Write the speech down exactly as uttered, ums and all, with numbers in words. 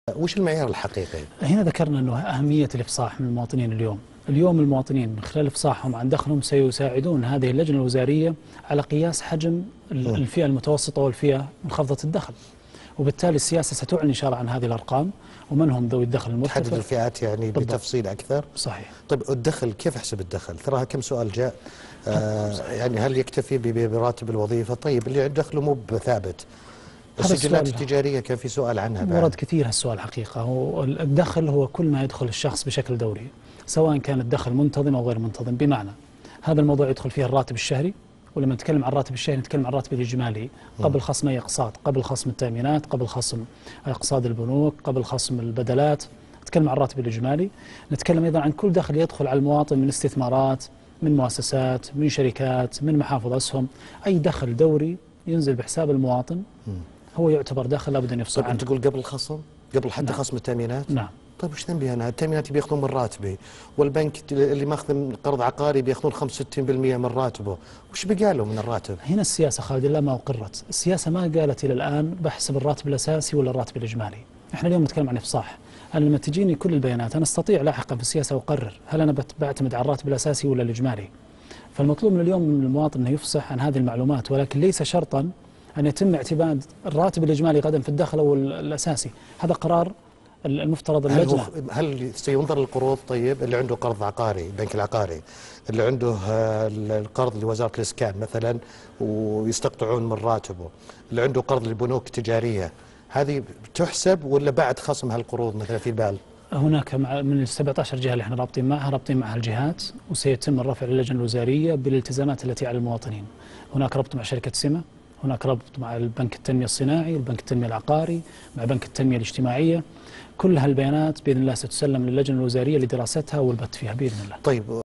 وش المعيار الحقيقي؟ هنا ذكرنا أنه أهمية الإفصاح من المواطنين اليوم. اليوم المواطنين من خلال إفصاحهم عن دخلهم سيساعدون هذه اللجنة الوزارية على قياس حجم الفئة المتوسطة والفئة منخفضة الدخل، وبالتالي السياسة ستعلن إن شاء الله عن هذه الأرقام ومن هم ذوي الدخل المرتفع. تحدد الفئات يعني بالضبط. بتفصيل أكثر. صحيح. طيب الدخل كيف أحسب الدخل؟ تراها كم سؤال جاء. آه يعني هل يكتفي براتب الوظيفة؟ طيب اللي عنده دخله مو بثابت. السجلات التجارية كان في سؤال عنها بعد. ورد كثير هالسؤال حقيقة. هو الدخل هو كل ما يدخل الشخص بشكل دوري، سواء كان الدخل منتظم أو غير منتظم. بمعنى هذا الموضوع يدخل فيه الراتب الشهري، ولما نتكلم عن الراتب الشهري نتكلم عن الراتب الإجمالي قبل خصم أي أقساط، قبل خصم التأمينات، قبل خصم أقساط البنوك، قبل خصم البدلات. نتكلم عن الراتب الإجمالي. نتكلم أيضا عن كل دخل يدخل على المواطن من استثمارات، من مؤسسات، من شركات، من محافظ أسهم. أي دخل دوري ينزل بحساب المواطن هو يعتبر دخل لابد أن يفصل عنه. طيب تقول قبل الخصم؟ قبل حتى نعم. خصم التأمينات؟ نعم. طيب وش ذنبي أنا؟ التأمينات بياخذون من راتبي، والبنك اللي ماخذ قرض عقاري بياخذون خمسة وستين بالمئة من راتبه، وش بقى له من الراتب؟ هنا السياسة خالد الله ما أقرت، السياسة ما قالت إلى الآن بحسب الراتب الأساسي ولا الراتب الإجمالي. احنا اليوم نتكلم عن إفصاح. أنا لما تجيني كل البيانات أنا أستطيع لاحقا في السياسة أقرر هل أنا بعتمد على الراتب الأساسي ولا الإجمالي. فالمطلوب من اليوم من المواطن أنه يفصح عن هذه المعلومات، ولكن ليس شرطا أن يتم اعتماد الراتب الإجمالي غدا في الدخل أو الأساسي. هذا قرار المفترض اللجنة. هل, هل سينظر للقروض؟ طيب اللي عنده قرض عقاري البنك العقاري، اللي عنده القرض لوزارة الإسكان مثلا ويستقطعون من راتبه، اللي عنده قرض للبنوك التجارية، هذه تحسب ولا بعد خصم هالقروض مثلا في بال؟ هناك من ال سبعة عشر جهة اللي احنا رابطين معها رابطين معها الجهات، وسيتم الرفع للجنة الوزارية بالالتزامات التي على المواطنين. هناك ربط مع شركة سمة، هناك ربط مع البنك التنمية الصناعي، البنك التنمية العقاري، مع بنك التنمية الاجتماعية. كل هالبيانات بإذن الله ستسلم للجنة الوزارية لدراستها والبت فيها بإذن الله. طيب